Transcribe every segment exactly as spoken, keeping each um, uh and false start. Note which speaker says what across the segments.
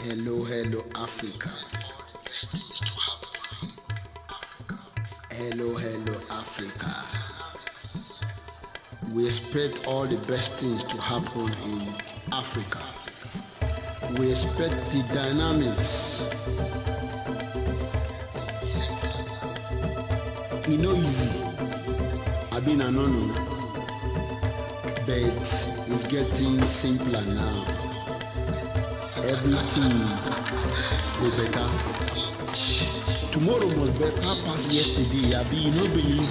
Speaker 1: Hello, hello, Africa. Hello, hello, Africa. We expect all the best things to happen in Africa. We expect the dynamics. It's not easy. I've been an honor, but it's getting simpler now. Everything will better. Tomorrow must better pass yesterday. I be no believe.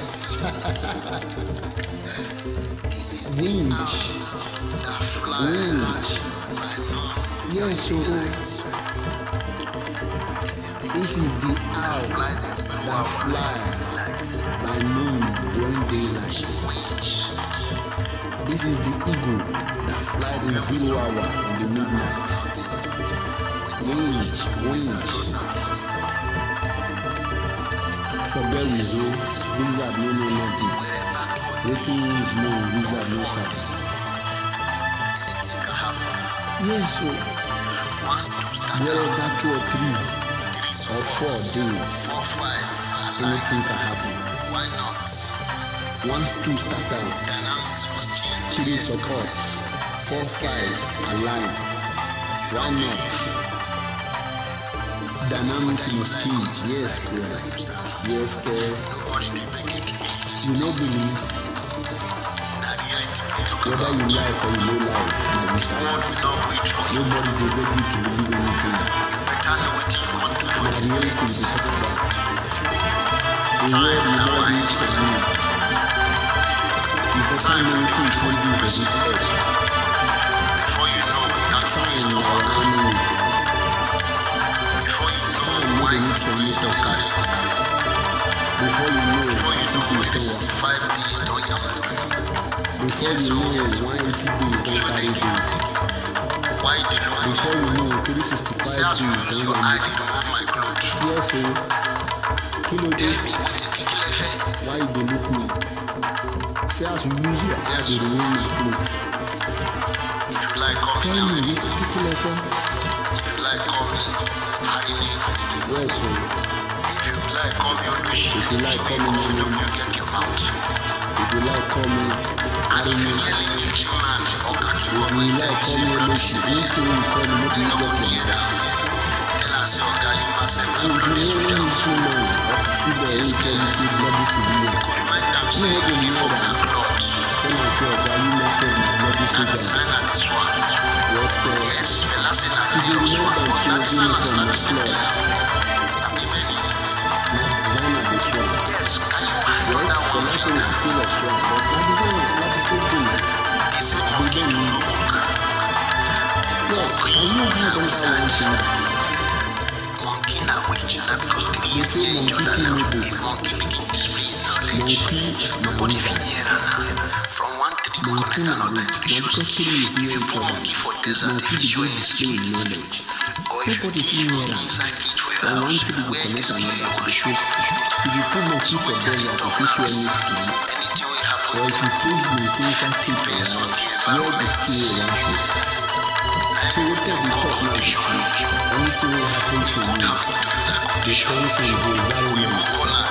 Speaker 1: Wind, wind. Yes, so this is the owl that flies by noon during daylight. This is the eagle that flies in zero hour in the midnight. Wind, wind. For there we go, wizard no know nothing. Waiting winds no wizard no sabi. Yes, so wherever two or three or four day, anything can happen.
Speaker 2: Why not?
Speaker 1: Once two start out, three support, four five align. Why not? Dynamics must change. Yes, yes, yes, yes. You don't believe. Whether you like or you don't like, my desire. Nobody will beg you to believe anything. My reality is the talk about. The world will not wait for you. You better know anything for you for this earth.
Speaker 2: Before you know, that
Speaker 1: Time
Speaker 2: is
Speaker 1: is
Speaker 2: the
Speaker 1: our
Speaker 2: world.
Speaker 1: enemy.
Speaker 2: Before you know
Speaker 1: Time
Speaker 2: why
Speaker 1: no
Speaker 2: it
Speaker 1: dey need
Speaker 2: is
Speaker 1: for
Speaker 2: not
Speaker 1: you
Speaker 2: carry.
Speaker 1: Before you know,
Speaker 2: Before you know,
Speaker 1: it
Speaker 2: three
Speaker 1: is over.
Speaker 2: sixty-five days don't yam.
Speaker 1: Before you know, one eighty days don't carry you.
Speaker 2: Why they look me?
Speaker 1: Before you know, three sixty-five
Speaker 2: Say as you
Speaker 1: days
Speaker 2: lose
Speaker 1: don't
Speaker 2: your eye,
Speaker 1: carry
Speaker 2: they remove my clothes.
Speaker 1: you. Yes, so kilo
Speaker 2: Tell
Speaker 1: dey.
Speaker 2: me what a kick left.
Speaker 1: Why you dey look me? Say as you use your eye, they remove my clothes.
Speaker 2: If you like, call me
Speaker 1: Tell me
Speaker 2: Yamini.
Speaker 1: wetin kilo efe.
Speaker 2: If you like, call me Harini.
Speaker 1: Yes, so
Speaker 2: If you like, call me Olushi.
Speaker 1: If you like, call me
Speaker 2: Call me
Speaker 1: Yamini.
Speaker 2: you get your mouth.
Speaker 1: if you like, call me
Speaker 2: And if you
Speaker 1: Arimi.
Speaker 2: hear the military man, or can you
Speaker 1: If
Speaker 2: call me
Speaker 1: you like, call me Oloshi. Anything you call me, make
Speaker 2: You
Speaker 1: me
Speaker 2: know what
Speaker 1: get
Speaker 2: we
Speaker 1: your
Speaker 2: hear
Speaker 1: mouth.
Speaker 2: that? Tell us, your guy, you must have
Speaker 1: And if
Speaker 2: bloody
Speaker 1: you know
Speaker 2: soldier.
Speaker 1: any two man, people will tell you say bloody civilian.
Speaker 2: Remind them,
Speaker 1: You
Speaker 2: say,
Speaker 1: know the
Speaker 2: uniform
Speaker 1: mother.
Speaker 2: and clothes.
Speaker 1: When I say, okay, you must say my bloody
Speaker 2: Now the
Speaker 1: soldier.
Speaker 2: designer this one.
Speaker 1: Yes, sir.
Speaker 2: Yes, fella say na
Speaker 1: If you
Speaker 2: the looks one,
Speaker 1: remember,
Speaker 2: but
Speaker 1: say
Speaker 2: na designers
Speaker 1: uniform
Speaker 2: na the
Speaker 1: and
Speaker 2: same thing.
Speaker 1: clothes.
Speaker 2: Na me many.
Speaker 1: Not designer this one.
Speaker 2: Yes, can you hide
Speaker 1: Yes,
Speaker 2: under one
Speaker 1: fella say
Speaker 2: finger?
Speaker 1: na tailor one, but not designer is not the same thing.
Speaker 2: They say monkey do no work.
Speaker 1: Yes, I know how them that one thing.
Speaker 2: Monkey na witch, na because three
Speaker 1: They
Speaker 2: years
Speaker 1: say
Speaker 2: near each
Speaker 1: monkey
Speaker 2: other
Speaker 1: too
Speaker 2: now.
Speaker 1: noble.
Speaker 2: A monkey begin display knowledge.
Speaker 1: Monkey na
Speaker 2: Nobody fit
Speaker 1: wizard.
Speaker 2: hear am now. From one tree go
Speaker 1: Monkey
Speaker 2: connect
Speaker 1: na
Speaker 2: another
Speaker 1: witch.
Speaker 2: to
Speaker 1: Not
Speaker 2: show
Speaker 1: because
Speaker 2: skill.
Speaker 1: three is
Speaker 2: If
Speaker 1: near
Speaker 2: you
Speaker 1: each
Speaker 2: put
Speaker 1: other.
Speaker 2: monkey for desert,
Speaker 1: Monkey
Speaker 2: if you show
Speaker 1: dey
Speaker 2: him
Speaker 1: display
Speaker 2: skill.
Speaker 1: knowledge.
Speaker 2: Or if you
Speaker 1: Nobody
Speaker 2: teach
Speaker 1: fit hear am.
Speaker 2: monkey inside cage for your
Speaker 1: From one
Speaker 2: house,
Speaker 1: tree go
Speaker 2: where the
Speaker 1: connect
Speaker 2: skill you
Speaker 1: another.
Speaker 2: wan show.
Speaker 1: If you put monkey for
Speaker 2: Wetin I dey
Speaker 1: desert,
Speaker 2: talk
Speaker 1: you fit show
Speaker 2: now
Speaker 1: any
Speaker 2: is
Speaker 1: skill.
Speaker 2: anything wey happen
Speaker 1: Or if you put monkey inside cage for your
Speaker 2: depends on
Speaker 1: house,
Speaker 2: the
Speaker 1: where the skill you wan show. So wetin we talk now be say anything wey happen to you depends on the environment.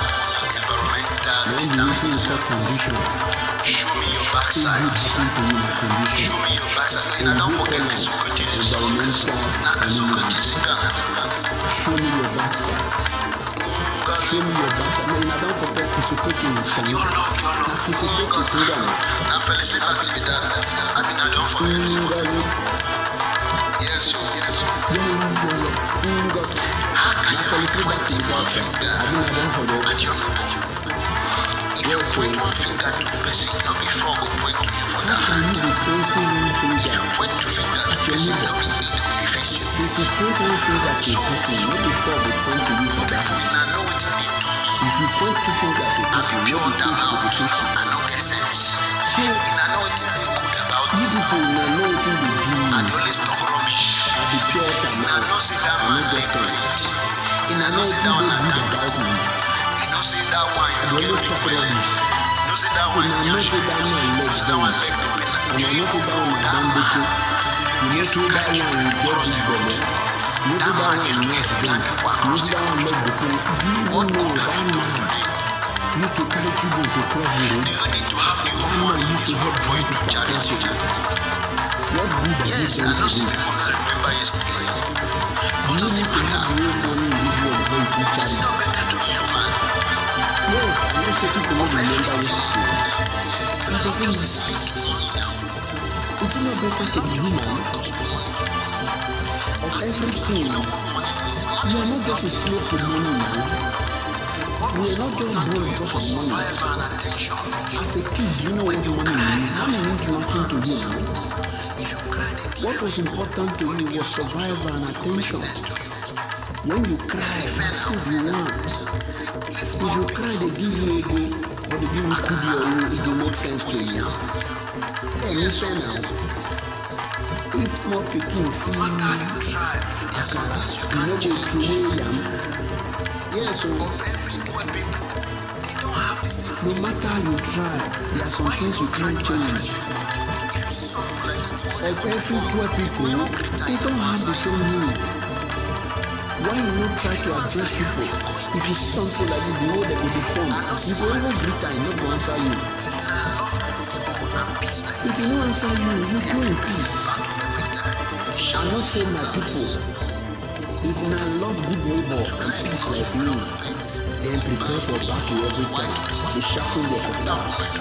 Speaker 1: When the wetin we call condition,
Speaker 2: Show me your
Speaker 1: if
Speaker 2: backside.
Speaker 1: good happen to you na condition.
Speaker 2: Show me your backside.
Speaker 1: And
Speaker 2: And I
Speaker 1: we
Speaker 2: don't
Speaker 1: call
Speaker 2: forget
Speaker 1: am
Speaker 2: the Socrates song.
Speaker 1: environmental
Speaker 2: Not the
Speaker 1: determinant.
Speaker 2: Socrates in Ghana.
Speaker 1: Show me your backside. Show me your backside. No, una don forget Kisokoti song.
Speaker 2: Your love, your
Speaker 1: Na
Speaker 2: love.
Speaker 1: Kisokoti sing am.
Speaker 2: Now, fellas, live back to the dad. I mean, I don't forget.
Speaker 1: Ngozi,
Speaker 2: Yes, so.
Speaker 1: your love, your love. Ngozi. Na Felicity back to the doctor. I mean, I don forget.
Speaker 2: At your neighbor. If you
Speaker 1: Yes, so.
Speaker 2: point one finger to the person, not before go point to you for
Speaker 1: How
Speaker 2: that.
Speaker 1: can you be pointing one
Speaker 2: If
Speaker 1: finger?
Speaker 2: you point two finger to the
Speaker 1: your
Speaker 2: person,
Speaker 1: neighbor.
Speaker 2: not be it will be face you.
Speaker 1: If you point one finger to a person, not before they point to you for that
Speaker 2: We
Speaker 1: hand.
Speaker 2: now know what they do.
Speaker 1: If you point two finger to a
Speaker 2: As
Speaker 1: person,
Speaker 2: a
Speaker 1: not
Speaker 2: pure
Speaker 1: before
Speaker 2: down
Speaker 1: to
Speaker 2: now,
Speaker 1: the person.
Speaker 2: I know get sense.
Speaker 1: So,
Speaker 2: We now know what they good about
Speaker 1: you
Speaker 2: you.
Speaker 1: people now know wetin dey do
Speaker 2: I
Speaker 1: me.
Speaker 2: dey always talk rubbish.
Speaker 1: I be pure
Speaker 2: You
Speaker 1: time
Speaker 2: now
Speaker 1: now.
Speaker 2: know say that
Speaker 1: I
Speaker 2: man
Speaker 1: no get
Speaker 2: like
Speaker 1: sense.
Speaker 2: it.
Speaker 1: You know
Speaker 2: know say
Speaker 1: wetin
Speaker 2: that one
Speaker 1: dey
Speaker 2: na
Speaker 1: good
Speaker 2: down.
Speaker 1: about me.
Speaker 2: You know say that one
Speaker 1: I
Speaker 2: you
Speaker 1: dey
Speaker 2: get
Speaker 1: always
Speaker 2: big
Speaker 1: talk
Speaker 2: belly.
Speaker 1: rubbish.
Speaker 2: You know say that
Speaker 1: You
Speaker 2: one
Speaker 1: know
Speaker 2: you
Speaker 1: know say that man
Speaker 2: You know
Speaker 1: legs
Speaker 2: say that
Speaker 1: down.
Speaker 2: one leg dey pain.
Speaker 1: And I know say that one na don gbeke. You know say that one you get big belle. You see that one in your student. You see that one make the thing. Do you even know that man used to carry children to cross the road? That man used to help blind people cross the road. What good has he done to you? You need to have real money in this world before you do charity. Yes, I know some people don't remember yesterday. It doesn't matter. It's not better to be human. Of everything, you are not just a slave to money now. We are not just born because of money. As a kid, you know what money means. Money means nothing to you now. What was important to you was survival and attention. When you cry, that's what you want. If you cry, they give you ego, or they give you kudi or you, it will make sense to you. Hey, listen now. If more Peking see Akara, you know go through yam. Yes, so no matter how you try, there are some things you can't change. Of every poor people, they don't have the same need. Why you not try to address people? If you see something like this, you know they will be formed. You go even greet and not go answer you. If you don't answer you, you go in peace. I'm not saying my people. If I love good neighbor and peace like me, then prepare for battle every time. They sharpen their attacks.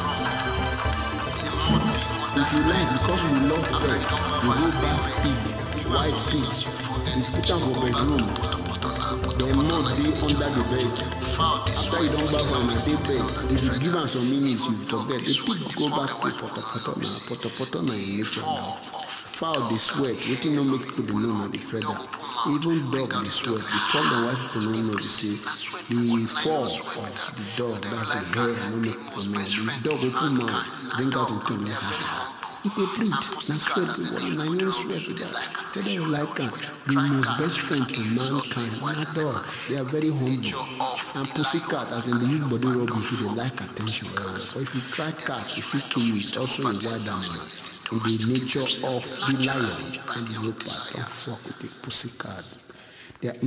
Speaker 1: If you like, because we love pets, we go back pig, white pig, we put them for bedroom. They must be under the bed. After you don't bath on the bed, if you give them some minutes, you forget. The pig go back to potopoto now, potopoto now in nature now. Fowl they sweat, waiting no make people don't know the feather. Even dog they sweat. The problem why people don't know they say the fall of the dog, that's the hair, no make people know. The dog open mouth, bring out the thing like that. If they breathe, na sweat the one, na you sweat with that. Whether you like them, the most best friend to mankind, na dog, they are very humble. And pussycat, as in the youth body rubbish, they like attention. But if you try cat, if you kill you, it's also a wild animal. In the nature of the lion and the leopard, don't fuck with the pussycat. They are